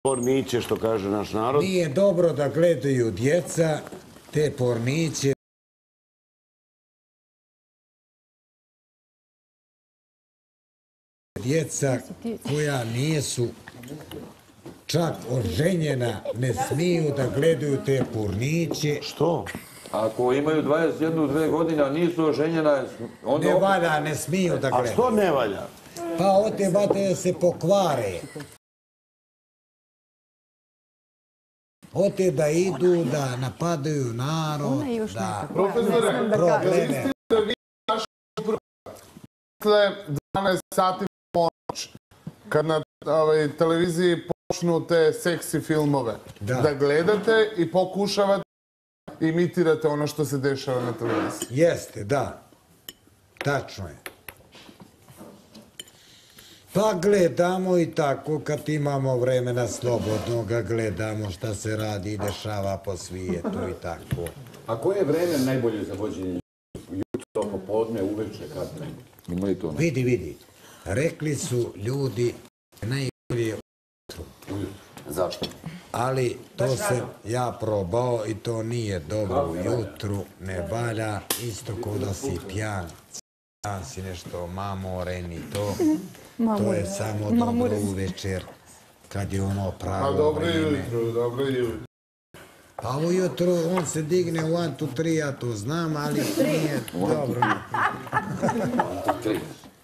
porniće, što kaže naš narod. Nije dobro da gledaju djeca te porniće. Djeca koja nisu čak oženjena ne smiju da gledaju te porniće. Što? Ako imaju 21-2 godine, a nisu oženjena, onda... Ne valja, ne smiju da gledaju. A što ne valja? Pa ode vade da se pokvare. Ode da idu, da napadaju narod, da probleme. Dakle, 12 sati ponoć, kad na televiziji počnu te seksi filmove, da gledate i pokušavate imitirate ono što se dešava na televiziji. Jeste, da. Tačno je. Pa gledamo i tako, kad imamo vremena slobodno ga gledamo šta se radi i dešava po svijetu i tako. A koje je vreme najbolje za vođenje? Jutro, popodne, uveče, kad? Ima li to? Vidi. Rekli su ljudi najbolje ujutru. Zašto? Ali to sam ja probao i to nije dobro ujutru, ne valja, isto ko da si pijan, dan si nešto mamoren i to. To je samo dobro uvečer, kad je ono pravo vreme. Dobro jutro. Pa ujutru on se digne u 1, 2, 3, ja to znam, ali nije dobro. 3.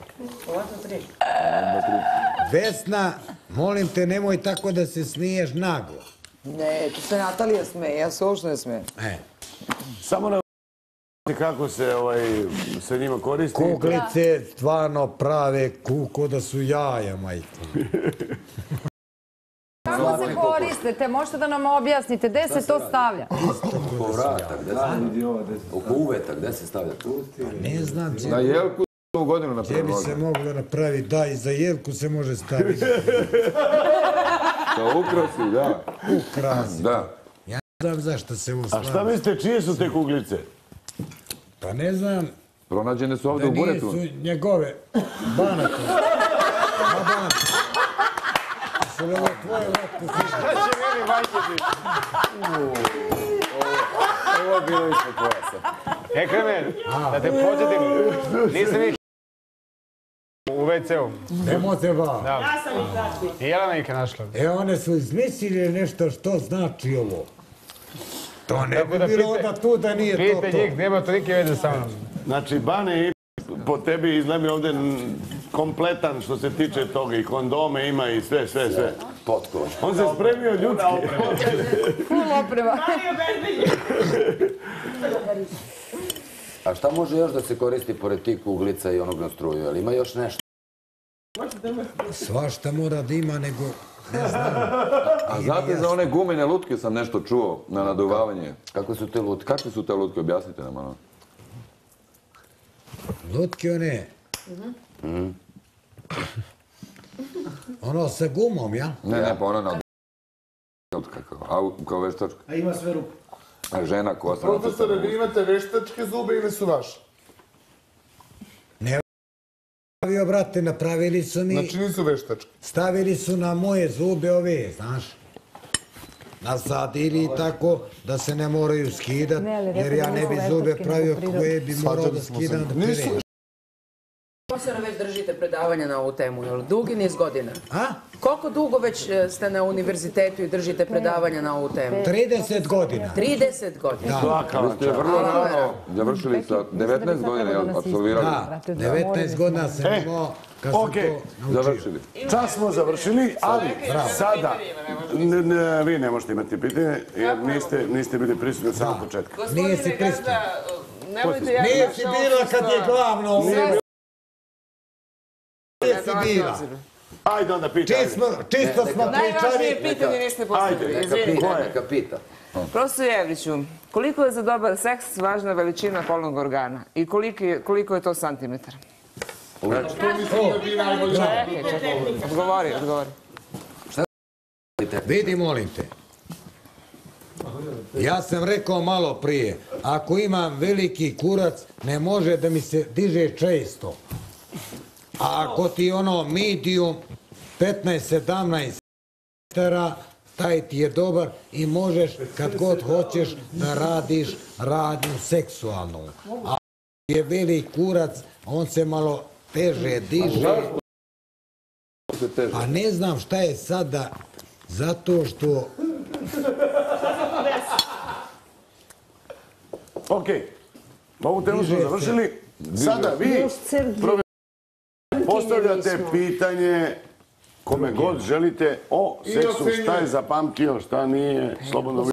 Vesna, molim te, nemoj tako da se smiješ naglo. Ne, to se Natalija smeje, ja se uopšte ne smijem. Samo na kako se sa njima koristi. Kuglice stvarno prave kuko da su jaja, majko. Kako se koristite? Možete da nam objasnite? Gde se to stavlja? Oko vrata, oko uveta, gde se stavlja? Ne znam, Na jelku u godinu na gdje bi se moglo napraviti, da, i za jelku se može staviti. Kao ukrasi, da. Ukrasi. Da. Ja ne znam zašto se ovo stavlja. A šta mislite, čije su te kuglice? Pa ne znam. Pronađene su ovdje Da u buretu. nisu njegove. Banatu. Su li ovo tvoje vatke? Šta će meni majke? Ovo je bilo ispod pojasa. Kremen, da te pođetim, nisam ih u WC-u. Nemojte va. Ja sam ih našla. I Jelena ih je našla. One su izmislili nešto što znači ovo. To ne bi bilo onda tu da nije to to. Pijte njih, nema tolike veze sa mnom. Znači, Bane, po tebi izgleda ovdje kompletan što se tiče toga. I kondome ima i sve. Potkovan. On se spremio ljudski. Full oprema. A šta može još da se koristi pored tih kuglica i onog na struju? Ali ima još nešto? Svašta mora da ima, nego ne znam. A znate za one gumene lutke sam nešto čuo na naduvavanje. Kako su te lutke? Kakve su te lutke? Objasnite nam ono. Lutke one. Ono sa gumom, ja? Ne, pa ona na lutka kao veštačka. A ima sve rupe. A žena kosa. Profesore, vi imate veštačke zube ili su vaše? Ne, brate, napravili su mi... Znači nisu veštačke. Stavili su na moje zube ove, znaš. Nasadili i tako da se ne moraju skidat, jer ja ne bi zube pravio koje bi morao da skidam da perem. Profesora, već držite predavanja na ovu temu, jel? Dugi niz godina. A? Koliko dugo već ste na univerzitetu i držite predavanja na ovu temu? 30 godina. 30 godina. Vi ste vrlo rano završili sa 19 godina, jel, apsolvirali? Da, 19 godina sam imao kad sam to naučio. Završili. Čas smo završili, ali sada vi ne možete imati pitanje, jer niste bili prisutni od samog početka. Nije si prisutan. Nije si bila kad je glavno. Nije si bila. Ajde onda pitaj. Čisto smo pričali. Najvažnije pitanje niste postavili. Neka pita. Profesor Jevriću, koliko je za dobar seks važna veličina polnog organa i koliko je to santimetara? Odgovori. Vidi, molim te. Ja sam rekao malo prije, ako imam veliki kurac, ne može da mi se diže često. A ako ti ono medium, 15-17 cm, taj ti je dobar i možeš kad god hoćeš da radiš radnju seksualnu. A je velik kurac, on se malo teže diže. Pa ne znam šta je sada, zato što... Ok, ovu temu smo završili. Sada vi postavljate pitanje kome god želite o seksu, šta je zapamtio, šta nije, slobodno